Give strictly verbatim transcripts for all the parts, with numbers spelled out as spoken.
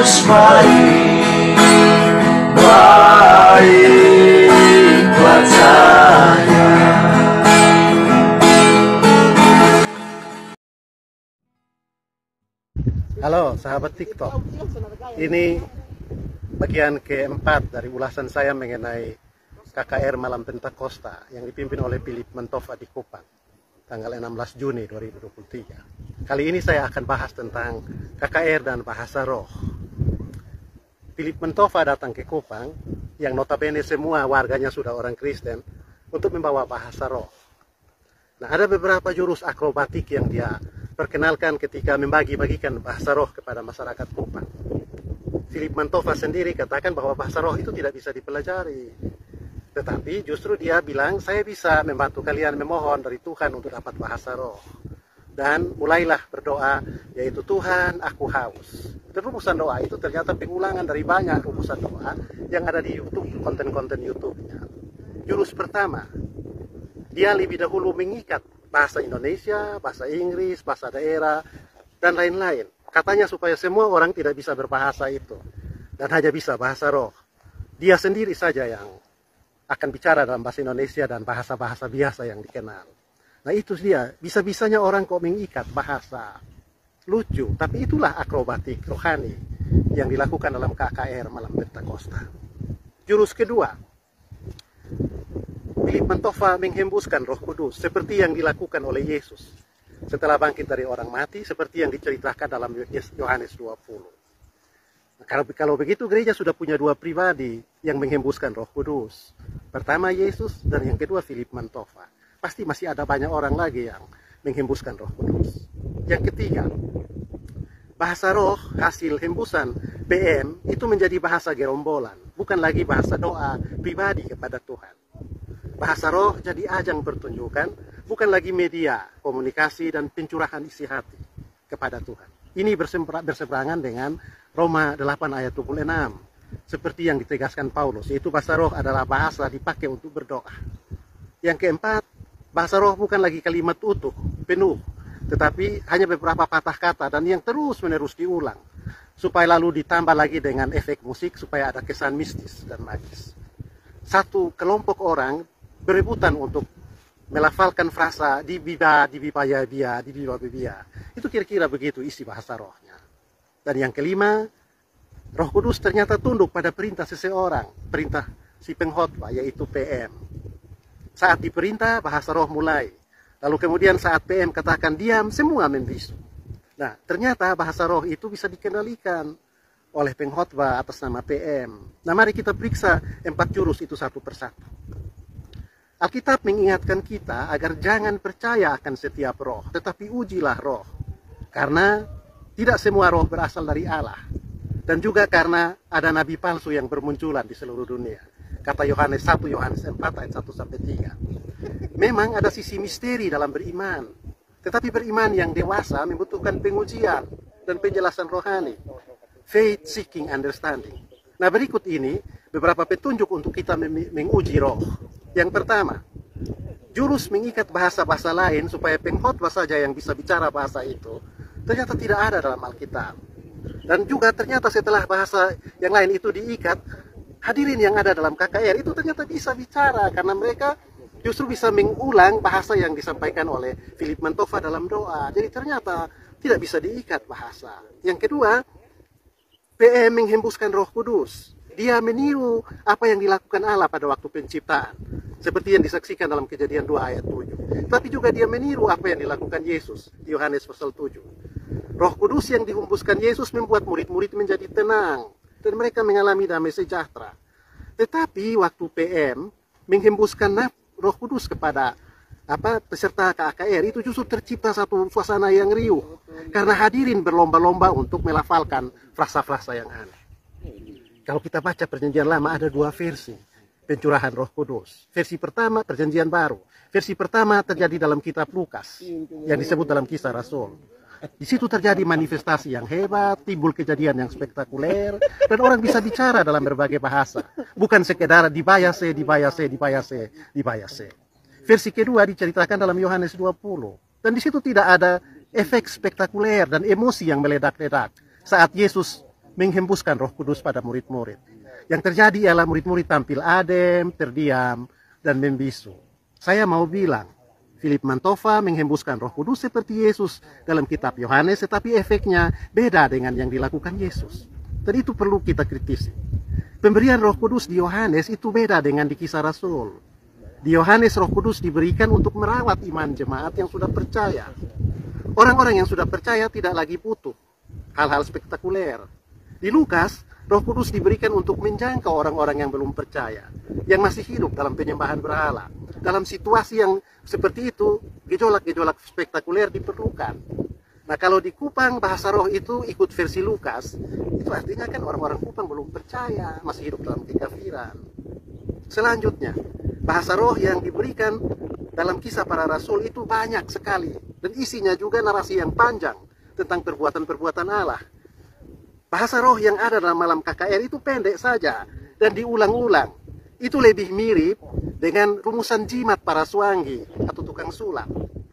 Yesus baik, baik buat saya. Halo sahabat TikTok, ini bagian keempat dari ulasan saya mengenai K K R Malam Pentakosta yang dipimpin oleh Philip Mantova di Kupang tanggal enam belas Juni dua ribu dua puluh tiga. Kali ini saya akan bahas tentang K K R dan bahasa roh. Philip Mantova datang ke Kupang yang notabene semua warganya sudah orang Kristen untuk membawa bahasa roh. Nah, ada beberapa jurus akrobatik yang dia perkenalkan ketika membagi-bagikan bahasa roh kepada masyarakat Kupang. Philip Mantova sendiri katakan bahwa bahasa roh itu tidak bisa dipelajari. Tetapi justru dia bilang, saya bisa membantu kalian memohon dari Tuhan untuk dapat bahasa roh. Dan mulailah berdoa, yaitu Tuhan aku haus. Dan rumusan doa itu ternyata pengulangan dari banyak rumusan doa yang ada di YouTube, konten-konten YouTube-nya. Jurus pertama, dia lebih dahulu mengikat bahasa Indonesia, bahasa Inggris, bahasa daerah, dan lain-lain. Katanya supaya semua orang tidak bisa berbahasa itu. Dan hanya bisa bahasa roh. Dia sendiri saja yang akan bicara dalam bahasa Indonesia dan bahasa-bahasa biasa yang dikenal. Nah itu dia, bisa-bisanya orang kok mengikat bahasa. Lucu, tapi itulah akrobatik rohani yang dilakukan dalam K K R Malam Pentakosta. Jurus kedua, Philip Mantova menghembuskan Roh Kudus seperti yang dilakukan oleh Yesus setelah bangkit dari orang mati, seperti yang diceritakan dalam Yohanes dua puluh. Nah, kalau, kalau begitu gereja sudah punya dua pribadi yang menghembuskan Roh Kudus. Pertama Yesus dan yang kedua Philip Mantova. Pasti masih ada banyak orang lagi yang menghembuskan Roh Kudus. Yang ketiga, bahasa roh hasil hembusan P M itu menjadi bahasa gerombolan, bukan lagi bahasa doa pribadi kepada Tuhan. Bahasa roh jadi ajang pertunjukan, bukan lagi media komunikasi dan pencurahan isi hati kepada Tuhan. Ini berseberangan dengan Roma delapan ayat dua puluh enam. Seperti yang ditegaskan Paulus, yaitu bahasa roh adalah bahasa dipakai untuk berdoa. Yang keempat, bahasa roh bukan lagi kalimat utuh, penuh, tetapi hanya beberapa patah kata dan yang terus menerus diulang. Supaya lalu ditambah lagi dengan efek musik supaya ada kesan mistis dan magis. Satu kelompok orang berebutan untuk melafalkan frasa di biba, di bibaya bia, di biba bibia. Itu kira-kira begitu isi bahasa rohnya. Dan yang kelima, Roh Kudus ternyata tunduk pada perintah seseorang, perintah si pengkhotbah yaitu P M. Saat diperintah bahasa roh mulai. Lalu kemudian saat P M katakan diam, semua membisu. Nah, ternyata bahasa roh itu bisa dikendalikan oleh pengkhotbah atas nama P M. Nah, mari kita periksa empat jurus itu satu persatu. Alkitab mengingatkan kita agar jangan percaya akan setiap roh, tetapi ujilah roh. Karena tidak semua roh berasal dari Allah. Dan juga karena ada nabi palsu yang bermunculan di seluruh dunia. Kata Yohanes satu, Yohanes empat ayat satu sampai tiga. Memang ada sisi misteri dalam beriman. Tetapi beriman yang dewasa membutuhkan pengujian dan penjelasan rohani. Faith seeking understanding. Nah, berikut ini beberapa petunjuk untuk kita menguji roh. Yang pertama, jurus mengikat bahasa-bahasa lain supaya pengkhotbah saja yang bisa bicara bahasa itu ternyata tidak ada dalam Alkitab. Dan juga ternyata setelah bahasa yang lain itu diikat, hadirin yang ada dalam K K R itu ternyata bisa bicara karena mereka justru bisa mengulang bahasa yang disampaikan oleh Philip Mantova dalam doa. Jadi ternyata tidak bisa diikat bahasa. Yang kedua, P M menghembuskan Roh Kudus. Dia meniru apa yang dilakukan Allah pada waktu penciptaan. Seperti yang disaksikan dalam Kejadian dua ayat tujuh. Tapi juga dia meniru apa yang dilakukan Yesus di Yohanes pasal tujuh. Roh Kudus yang dihembuskan Yesus membuat murid-murid menjadi tenang. Dan mereka mengalami damai sejahtera. Tetapi waktu P M menghembuskan Roh Kudus kepada apa peserta K K R itu justru tercipta satu suasana yang riuh. Karena hadirin berlomba-lomba untuk melafalkan frasa-frasa yang aneh. Kalau kita baca Perjanjian Lama ada dua versi pencurahan Roh Kudus. Versi pertama Perjanjian Baru. Versi pertama terjadi dalam kitab Lukas yang disebut dalam Kisah Rasul. Di situ terjadi manifestasi yang hebat, timbul kejadian yang spektakuler, dan orang bisa bicara dalam berbagai bahasa. Bukan sekedar dibayase, dibayase, dibayase, dibayase. Versi kedua diceritakan dalam Yohanes dua puluh. Dan di situ tidak ada efek spektakuler dan emosi yang meledak-ledak saat Yesus menghembuskan Roh Kudus pada murid-murid. Yang terjadi ialah murid-murid tampil adem, terdiam, dan membisu. Saya mau bilang, Philip Mantova menghembuskan Roh Kudus seperti Yesus dalam kitab Yohanes, tetapi efeknya beda dengan yang dilakukan Yesus. Dan itu perlu kita kritisi. Pemberian Roh Kudus di Yohanes itu beda dengan di Kisah Rasul. Di Yohanes Roh Kudus diberikan untuk merawat iman jemaat yang sudah percaya. Orang-orang yang sudah percaya tidak lagi butuh hal-hal spektakuler. Di Lukas, Roh Kudus diberikan untuk menjangkau orang-orang yang belum percaya, yang masih hidup dalam penyembahan berhala. Dalam situasi yang seperti itu, gejolak-gejolak spektakuler diperlukan. Nah, kalau di Kupang bahasa roh itu ikut versi Lukas, itu artinya kan orang-orang Kupang belum percaya, masih hidup dalam kekafiran. Selanjutnya, bahasa roh yang diberikan dalam Kisah Para Rasul itu banyak sekali, dan isinya juga narasi yang panjang tentang perbuatan-perbuatan Allah. Bahasa roh yang ada dalam malam K K R itu pendek saja dan diulang-ulang. Itu lebih mirip dengan rumusan jimat para suanggi atau tukang sulap.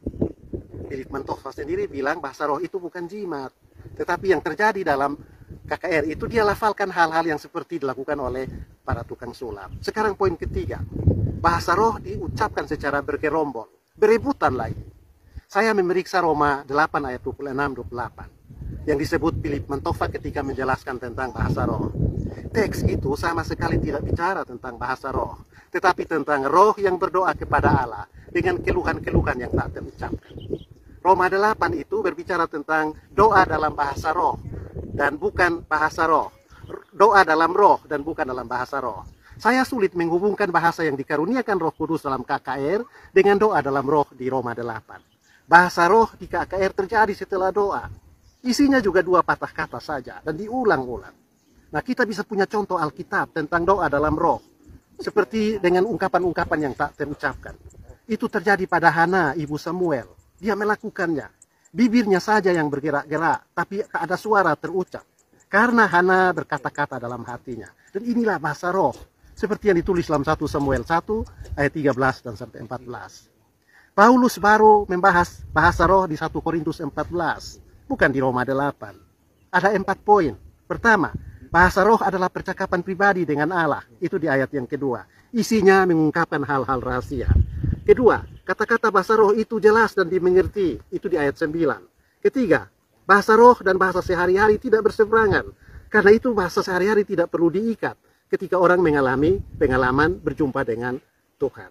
Philip Mantova sendiri bilang bahasa roh itu bukan jimat, tetapi yang terjadi dalam K K R itu dia lafalkan hal-hal yang seperti dilakukan oleh para tukang sulap. Sekarang poin ketiga, bahasa roh diucapkan secara bergerombol, berebutan lagi. Saya memeriksa Roma delapan ayat dua puluh enam dua puluh delapan yang disebut Philip Mantova ketika menjelaskan tentang bahasa roh. Teks itu sama sekali tidak bicara tentang bahasa roh, tetapi tentang roh yang berdoa kepada Allah dengan keluhan-keluhan yang tak terucapkan. Roma delapan itu berbicara tentang doa dalam bahasa roh dan bukan bahasa roh. Doa dalam roh dan bukan dalam bahasa roh. Saya sulit menghubungkan bahasa yang dikaruniakan Roh Kudus dalam K K R dengan doa dalam roh di Roma delapan. Bahasa roh di K K R terjadi setelah doa. Isinya juga dua patah kata saja dan diulang-ulang. Nah, kita bisa punya contoh Alkitab tentang doa dalam roh, seperti dengan ungkapan-ungkapan yang tak terucapkan. Itu terjadi pada Hana, ibu Samuel. Dia melakukannya. Bibirnya saja yang bergerak-gerak, tapi tak ada suara terucap. Karena Hana berkata-kata dalam hatinya. Dan inilah bahasa roh, seperti yang ditulis dalam satu Samuel satu, ayat tiga belas dan sampai empat belas. Paulus baru membahas bahasa roh di satu Korintus empat belas, bukan di Roma delapan. Ada empat poin. Pertama, bahasa roh adalah percakapan pribadi dengan Allah. Itu di ayat yang kedua. Isinya mengungkapkan hal-hal rahasia. Kedua, kata-kata bahasa roh itu jelas dan dimengerti. Itu di ayat sembilan. Ketiga, bahasa roh dan bahasa sehari-hari tidak berseberangan. Karena itu bahasa sehari-hari tidak perlu diikat ketika orang mengalami pengalaman berjumpa dengan Tuhan.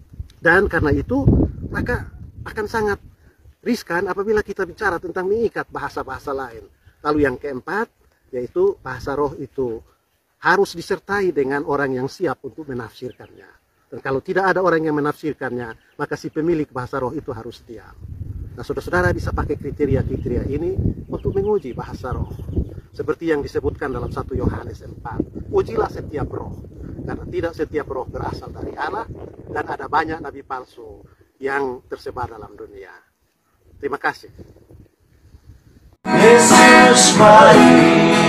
Dan karena itu, maka akan sangat riskan apabila kita bicara tentang mengikat bahasa-bahasa lain. Lalu yang keempat, yaitu bahasa roh itu harus disertai dengan orang yang siap untuk menafsirkannya. Dan kalau tidak ada orang yang menafsirkannya, maka si pemilik bahasa roh itu harus diam. Nah, saudara-saudara bisa pakai kriteria-kriteria ini untuk menguji bahasa roh. Seperti yang disebutkan dalam satu Yohanes empat. Ujilah setiap roh. Karena tidak setiap roh berasal dari Allah. Dan ada banyak nabi palsu yang tersebar dalam dunia. Terima kasih. Yesus mari.